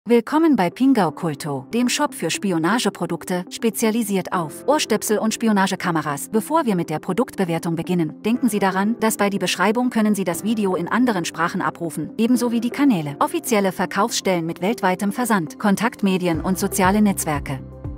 Willkommen bei Pingao Kulto, dem Shop für Spionageprodukte, spezialisiert auf Ohrstöpsel und Spionagekameras. Bevor wir mit der Produktbewertung beginnen, denken Sie daran, dass bei der Beschreibung können Sie das Video in anderen Sprachen abrufen, ebenso wie die Kanäle, offizielle Verkaufsstellen mit weltweitem Versand, Kontaktmedien und soziale Netzwerke.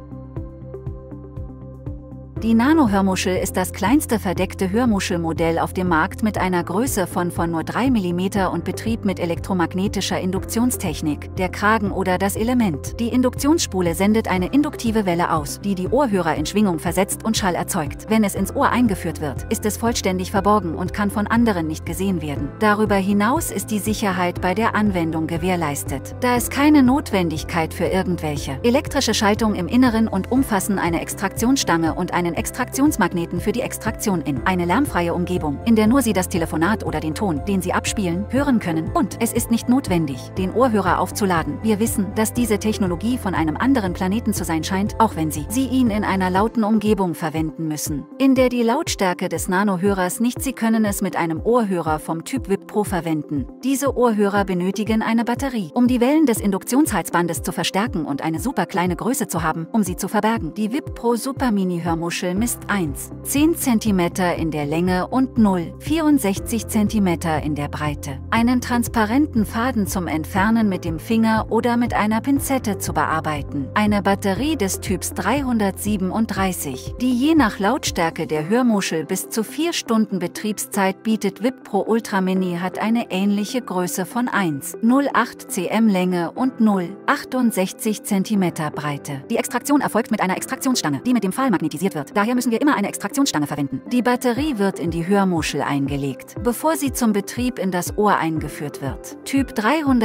Die Nano-Hörmuschel ist das kleinste verdeckte Hörmuschelmodell auf dem Markt mit einer Größe von nur 3 mm und Betrieb mit elektromagnetischer Induktionstechnik, der Kragen oder das Element. Die Induktionsspule sendet eine induktive Welle aus, die die Ohrhörer in Schwingung versetzt und Schall erzeugt. Wenn es ins Ohr eingeführt wird, ist es vollständig verborgen und kann von anderen nicht gesehen werden. Darüber hinaus ist die Sicherheit bei der Anwendung gewährleistet, da es keine Notwendigkeit für irgendwelche elektrische Schaltung im Inneren und umfassen eine Extraktionsstange und einen Extraktionsmagneten für die Extraktion in eine lärmfreie Umgebung, in der nur Sie das Telefonat oder den Ton, den Sie abspielen, hören können. Und es ist nicht notwendig, den Ohrhörer aufzuladen. Wir wissen, dass diese Technologie von einem anderen Planeten zu sein scheint, auch wenn Sie ihn in einer lauten Umgebung verwenden müssen, in der die Lautstärke des Nano-Hörers nicht. Sie können es mit einem Ohrhörer vom Typ VIP Pro verwenden. Diese Ohrhörer benötigen eine Batterie, um die Wellen des Induktionshalsbandes zu verstärken und eine super kleine Größe zu haben, um sie zu verbergen. Die VIP Pro Super Mini Hörmuschel misst 10 cm in der Länge und 64 cm in der Breite. Einen transparenten Faden zum Entfernen mit dem Finger oder mit einer Pinzette zu bearbeiten. Eine Batterie des Typs 337, die je nach Lautstärke der Hörmuschel bis zu 4 Stunden Betriebszeit bietet. VIP Pro Ultra Mini hat eine ähnliche Größe von 1,08 cm Länge und 0,68 cm Breite. Die Extraktion erfolgt mit einer Extraktionsstange, die mit dem Pfahl magnetisiert wird. Daher müssen wir immer eine Extraktionsstange verwenden. Die Batterie wird in die Hörmuschel eingelegt, bevor sie zum Betrieb in das Ohr eingeführt wird. Typ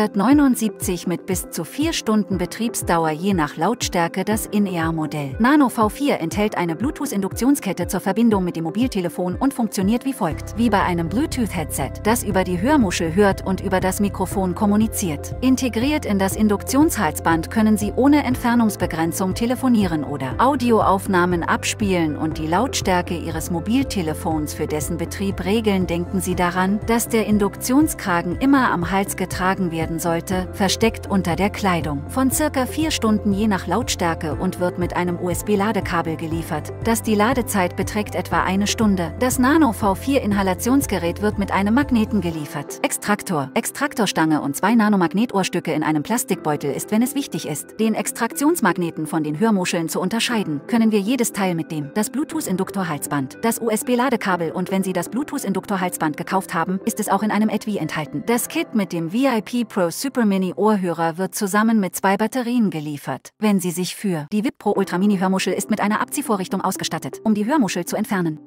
379 mit bis zu 4 Stunden Betriebsdauer je nach Lautstärke. Das In-Ear-Modell Nano V4 enthält eine Bluetooth-Induktionskette zur Verbindung mit dem Mobiltelefon und funktioniert wie folgt. Wie bei einem Bluetooth-Headset, das über die Hörmuschel hört und über das Mikrofon kommuniziert. Integriert in das Induktionshalsband können Sie ohne Entfernungsbegrenzung telefonieren oder Audioaufnahmen abspielen und die Lautstärke Ihres Mobiltelefons für dessen Betrieb regeln. Denken Sie daran, dass der Induktionskragen immer am Hals getragen werden sollte, versteckt unter der Kleidung. Von ca. 4 Stunden je nach Lautstärke und wird mit einem USB-Ladekabel geliefert. Die Ladezeit beträgt etwa 1 Stunde. Das Nano V4 Inhalationsgerät wird mit einem Magneten geliefert. Extraktorstange und 2 Nanomagnetohrstücke in einem Plastikbeutel ist, wenn es wichtig ist, den Extraktionsmagneten von den Hörmuscheln zu unterscheiden, können wir jedes Teil mit dem Bluetooth-Induktor-Halsband, das USB-Ladekabel und wenn Sie das Bluetooth-Induktor-Halsband gekauft haben, ist es auch in einem Etui enthalten. Das Kit mit dem VIP Pro Super Mini Ohrhörer wird zusammen mit 2 Batterien geliefert. Wenn Sie sich für die VIP Pro Ultra Mini Hörmuschel ist mit einer Abziehvorrichtung ausgestattet, um die Hörmuschel zu entfernen.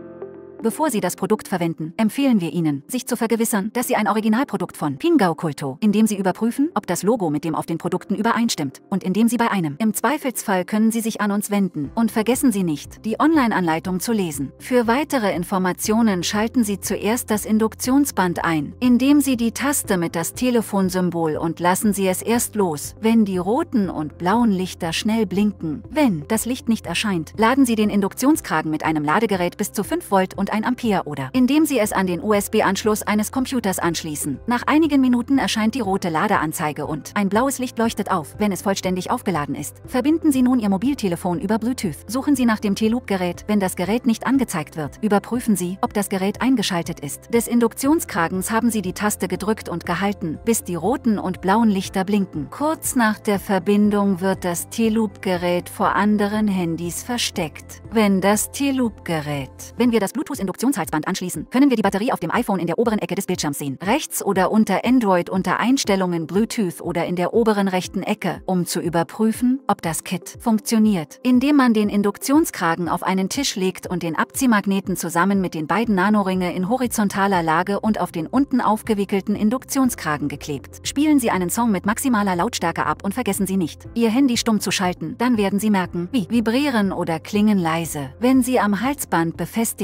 Bevor Sie das Produkt verwenden, empfehlen wir Ihnen, sich zu vergewissern, dass Sie ein Originalprodukt von Pingao Kulto, indem Sie überprüfen, ob das Logo mit dem auf den Produkten übereinstimmt und indem Sie bei einem. Im Zweifelsfall können Sie sich an uns wenden. Und vergessen Sie nicht, die Online-Anleitung zu lesen. Für weitere Informationen schalten Sie zuerst das Induktionsband ein, indem Sie die Taste mit das Telefonsymbol und lassen Sie es erst los, wenn die roten und blauen Lichter schnell blinken. Wenn das Licht nicht erscheint, laden Sie den Induktionskragen mit einem Ladegerät bis zu 5 Volt und 1 Ampere oder indem Sie es an den USB-Anschluss eines Computers anschließen. Nach einigen Minuten erscheint die rote Ladeanzeige und ein blaues Licht leuchtet auf, wenn es vollständig aufgeladen ist. Verbinden Sie nun Ihr Mobiltelefon über Bluetooth. Suchen Sie nach dem T-Loop-Gerät. Wenn das Gerät nicht angezeigt wird, überprüfen Sie, ob das Gerät eingeschaltet ist. Des Induktionskragens haben Sie die Taste gedrückt und gehalten, bis die roten und blauen Lichter blinken. Kurz nach der Verbindung wird das T-Loop-Gerät vor anderen Handys versteckt. Wenn wir das Bluetooth-Induktionshalsband anschließen, können wir die Batterie auf dem iPhone in der oberen Ecke des Bildschirms sehen. Rechts oder unter Android unter Einstellungen Bluetooth oder in der oberen rechten Ecke, um zu überprüfen, ob das Kit funktioniert. Indem man den Induktionskragen auf einen Tisch legt und den Abziehmagneten zusammen mit den beiden Nanoringe in horizontaler Lage und auf den unten aufgewickelten Induktionskragen geklebt. Spielen Sie einen Song mit maximaler Lautstärke ab und vergessen Sie nicht, Ihr Handy stumm zu schalten. Dann werden Sie merken, wie vibrieren oder klingen leise. Wenn Sie am Halsband befestigt sind,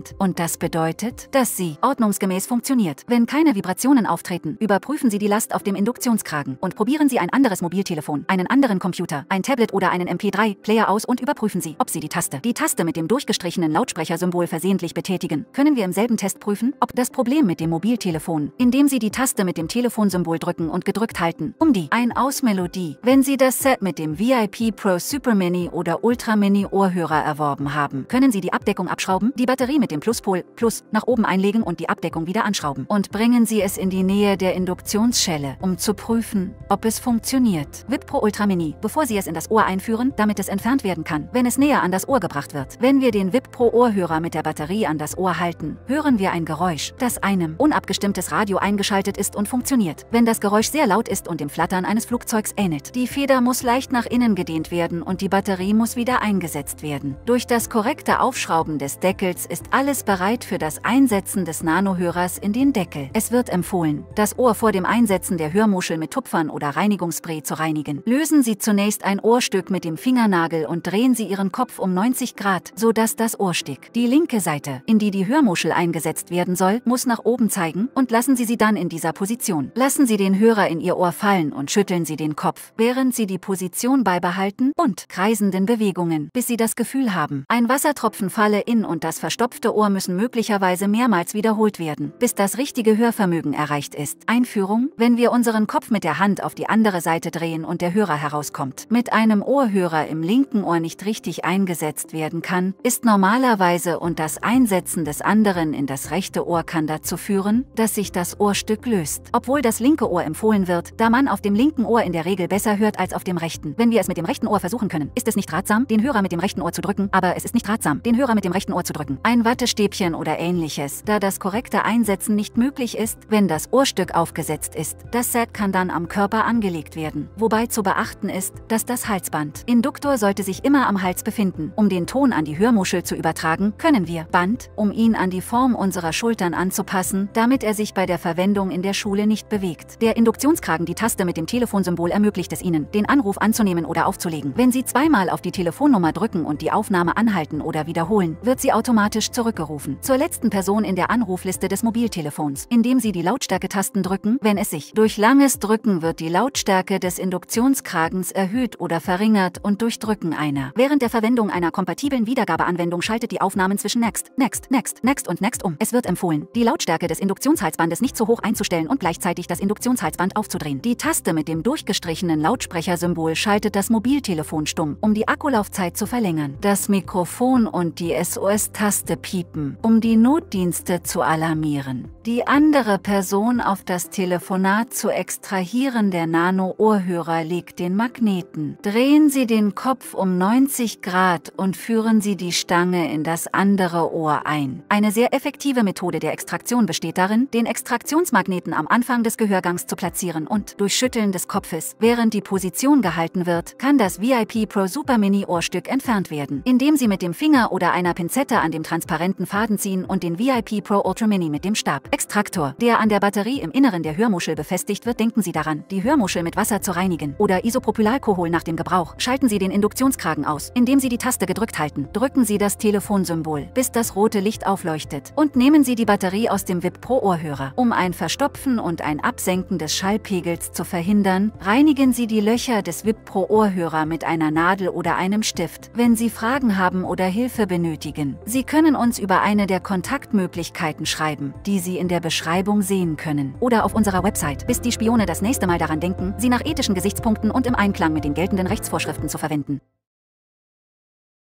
sind. Und das bedeutet, dass sie ordnungsgemäß funktioniert. Wenn keine Vibrationen auftreten, überprüfen Sie die Last auf dem Induktionskragen und probieren Sie ein anderes Mobiltelefon, einen anderen Computer, ein Tablet oder einen MP3-Player aus und überprüfen Sie, ob Sie die Taste mit dem durchgestrichenen Lautsprechersymbol versehentlich betätigen. Können wir im selben Test prüfen, ob das Problem mit dem Mobiltelefon, indem Sie die Taste mit dem Telefonsymbol drücken und gedrückt halten, um die Ein-Aus-Melodie, wenn Sie das Set mit dem VIP Pro Super Mini oder Ultra Mini Ohrhörer erworben haben, können Sie die Abdeckung abschrauben, die Batterie mit dem Pluspol Plus nach oben einlegen und die Abdeckung wieder anschrauben. Und bringen Sie es in die Nähe der Induktionsschelle, um zu prüfen, ob es funktioniert. VIP Pro Ultra Mini, bevor Sie es in das Ohr einführen, damit es entfernt werden kann, wenn es näher an das Ohr gebracht wird. Wenn wir den VIP Pro Ohrhörer mit der Batterie an das Ohr halten, hören wir ein Geräusch, das einem unabgestimmtes Radio eingeschaltet ist und funktioniert. Wenn das Geräusch sehr laut ist und dem Flattern eines Flugzeugs ähnelt. Die Feder muss leicht nach innen gedehnt werden und die Batterie muss wieder eingesetzt werden. Durch das korrekte Aufschrauben des Deckels ist alles bereit für das Einsetzen des Nanohörers in den Deckel. Es wird empfohlen, das Ohr vor dem Einsetzen der Hörmuschel mit Tupfern oder Reinigungsspray zu reinigen. Lösen Sie zunächst ein Ohrstück mit dem Fingernagel und drehen Sie Ihren Kopf um 90 Grad, sodass das Ohrstück, die linke Seite, in die die Hörmuschel eingesetzt werden soll, muss nach oben zeigen und lassen Sie sie dann in dieser Position. Lassen Sie den Hörer in Ihr Ohr fallen und schütteln Sie den Kopf, während Sie die Position beibehalten und kreisenden Bewegungen, bis Sie das Gefühl haben, ein Wassertropfen falle in und das verstopfte Ohr müssen möglicherweise mehrmals wiederholt werden, bis das richtige Hörvermögen erreicht ist. Einführung: Wenn wir unseren Kopf mit der Hand auf die andere Seite drehen und der Hörer herauskommt, mit einem Ohrhörer im linken Ohr nicht richtig eingesetzt werden kann, ist normalerweise und das Einsetzen des anderen in das rechte Ohr kann dazu führen, dass sich das Ohrstück löst. Obwohl das linke Ohr empfohlen wird, da man auf dem linken Ohr in der Regel besser hört als auf dem rechten. Wenn wir es mit dem rechten Ohr versuchen können, ist es nicht ratsam, den Hörer mit dem rechten Ohr zu drücken, aber es ist nicht ratsam, den Hörer mit dem rechten Ohr zu drücken. Ein Wattestäbchen oder ähnliches, da das korrekte Einsetzen nicht möglich ist, wenn das Ohrstück aufgesetzt ist. Das Set kann dann am Körper angelegt werden, wobei zu beachten ist, dass das Halsband Induktor sollte sich immer am Hals befinden. Um den Ton an die Hörmuschel zu übertragen, können wir Band, um ihn an die Form unserer Schultern anzupassen, damit er sich bei der Verwendung in der Schule nicht bewegt. Der Induktionskragen, die Taste mit dem Telefonsymbol, ermöglicht es Ihnen, den Anruf anzunehmen oder aufzulegen. Wenn Sie zweimal auf die Telefonnummer drücken und die Aufnahme anhalten oder wiederholen, wird sie automatisch zurückgerufen. Zur letzten Person in der Anrufliste des Mobiltelefons, indem Sie die Lautstärke-Tasten drücken, wenn es sich durch langes Drücken wird die Lautstärke des Induktionskragens erhöht oder verringert und durch Drücken einer. Während der Verwendung einer kompatiblen Wiedergabeanwendung schaltet die Aufnahmen zwischen Next, Next, Next, Next und Next um. Es wird empfohlen, die Lautstärke des Induktionshalsbandes nicht zu hoch einzustellen und gleichzeitig das Induktionshalsband aufzudrehen. Die Taste mit dem durchgestrichenen Lautsprechersymbol schaltet das Mobiltelefon stumm, um die Akkulaufzeit zu verlängern. Das Mikrofon und die SOS-Taste piepen, um die Notdienste zu alarmieren. Die andere Person auf das Telefonat zu extrahieren. Der Nano-Ohrhörer legt den Magneten. Drehen Sie den Kopf um 90 Grad und führen Sie die Stange in das andere Ohr ein. Eine sehr effektive Methode der Extraktion besteht darin, den Extraktionsmagneten am Anfang des Gehörgangs zu platzieren und durch Schütteln des Kopfes, während die Position gehalten wird, kann das VIP Pro Super Mini Ohrstück entfernt werden, indem Sie mit dem Finger oder einer Pinzette an dem transparenten Faden ziehen und den VIP Pro Ultra Mini mit dem Stab. Extraktor, der an der Batterie im Inneren der Hörmuschel befestigt wird. Denken Sie daran, die Hörmuschel mit Wasser zu reinigen oder Isopropylalkohol nach dem Gebrauch. Schalten Sie den Induktionskragen aus, indem Sie die Taste gedrückt halten. Drücken Sie das Telefonsymbol, bis das rote Licht aufleuchtet und nehmen Sie die Batterie aus dem VIP Pro Ohrhörer. Um ein Verstopfen und ein Absenken des Schallpegels zu verhindern, reinigen Sie die Löcher des VIP Pro Ohrhörer mit einer Nadel oder einem Stift. Wenn Sie Fragen haben oder Hilfe benötigen, Sie können uns über eine der Kontaktmöglichkeiten schreiben, die Sie in der Beschreibung sehen können, oder auf unserer Website, bis die Spione das nächste Mal daran denken, sie nach ethischen Gesichtspunkten und im Einklang mit den geltenden Rechtsvorschriften zu verwenden.